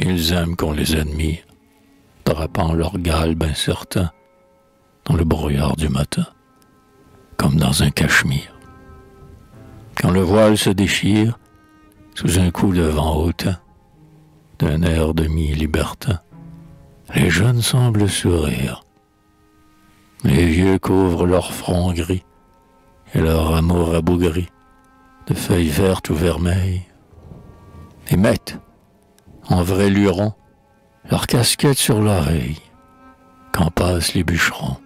Ils aiment qu'on les admire, drapant leur galbe incertain dans le brouillard du matin, comme dans un cachemire. Quand le voile se déchire, sous un coup de vent hautain, d'un air demi-libertin, les jeunes semblent sourire. Les vieux couvrent leur front gris et leur amour rabougri de feuilles vertes ou vermeilles, et mettent, en vrai luron, leur casquette sur l'oreille quand passent les bûcherons.